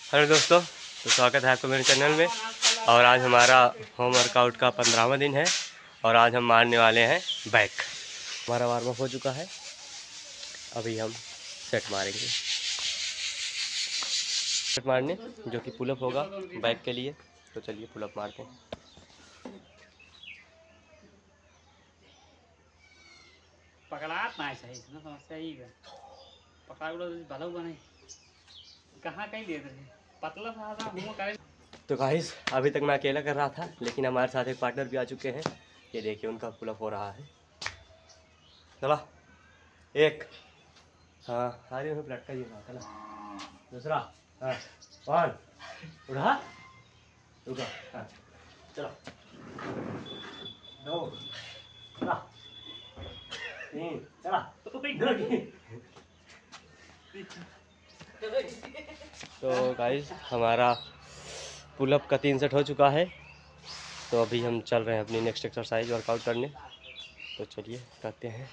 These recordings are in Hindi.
हेलो दोस्तों, तो स्वागत है आपको मेरे चैनल में। और आज हमारा होम वर्कआउट का 15वां दिन है और आज हम मारने वाले हैं बैक। हमारा वार्म अप हो चुका है, अभी हम सेट मारेंगे। सेट मारने जो कि पुलअप होगा बैक के लिए, तो चलिए पुलअप मारते हैं। पकड़ात नहीं सही ना, समस्या ही है। पकड़ा भलो बने कहाँ कहीं दे दे पतला सा मुंह करे। तो गाइस, अभी तक मैं अकेला कर रहा था, लेकिन हमारे साथ एक पार्टनर भी आ चुके हैं। ये देखिए, उनका पुलअप हो रहा है। चला एक, हाँ अरे हमें लटका ही रहा। चला दूसरा, हाँ वन, उठा रुका, हाँ चलो दो, चला तीन, चला तो गाइस, हमारा पुलअप का 3 सेट हो चुका है। तो अभी हम चल रहे हैं अपनी नेक्स्ट एक्सरसाइज वर्कआउट करने। तो चलिए करते हैं।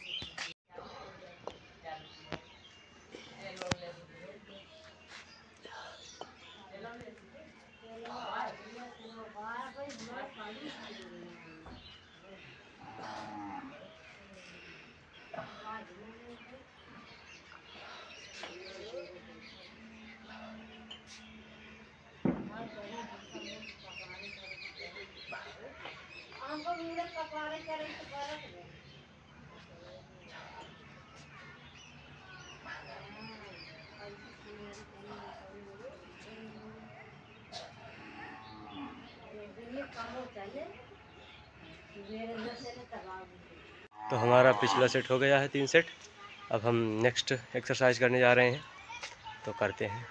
तो हमारा पिछला सेट हो गया है 3 सेट। अब हम नेक्स्ट एक्सरसाइज करने जा रहे हैं, तो करते हैं।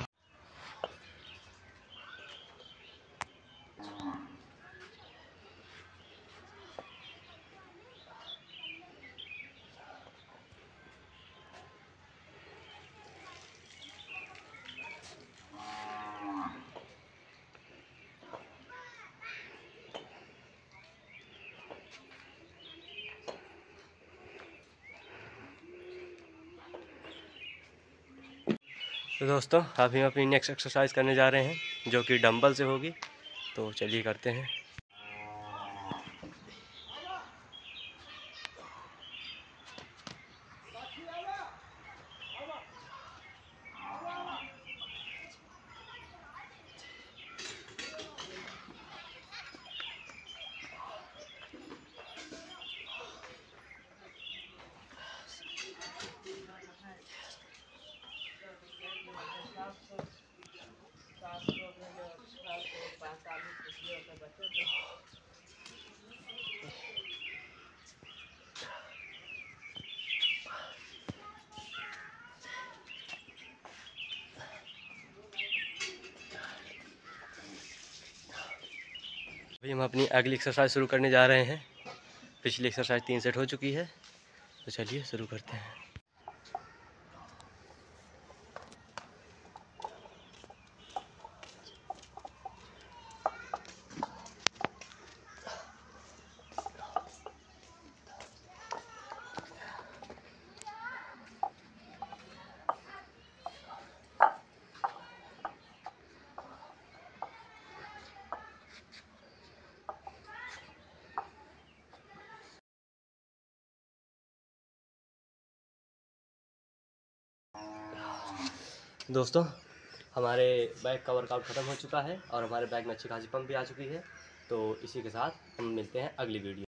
तो दोस्तों, अभी हम अपनी नेक्स्ट एक्सरसाइज करने जा रहे हैं, जो कि डंबल से होगी। तो चलिए करते हैं। अभी हम अपनी अगली एक्सरसाइज शुरू करने जा रहे हैं। पिछली एक्सरसाइज 3 सेट हो चुकी है, तो चलिए शुरू करते हैं। दोस्तों, हमारे बैक का वर्कआउट ख़त्म हो चुका है और हमारे बैक में अच्छी खासी पंप भी आ चुकी है। तो इसी के साथ हम मिलते हैं अगली वीडियो।